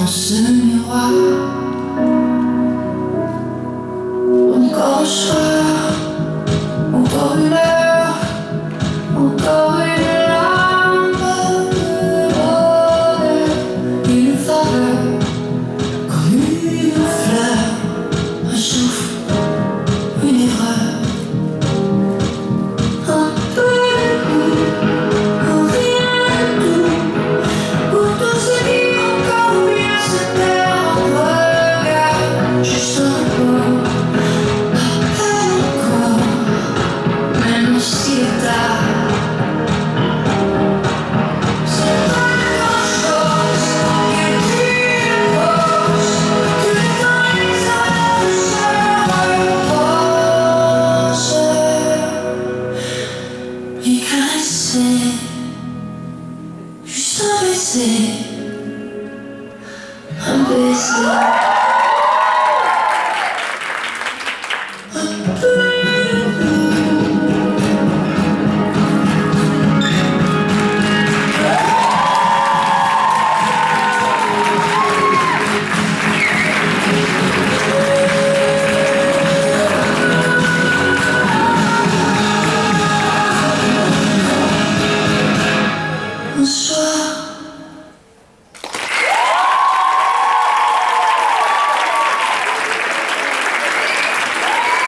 dans ce miroir. Encore un soir, encore une heure, encore une larme de bonheur, une faveur, comme une fleur, un souffle, une erreur. Un peu de goût, un rien de tout, pour tous ceux qui encore oublient se taire en regard, juste un peu. Juste un baiser, un baiser.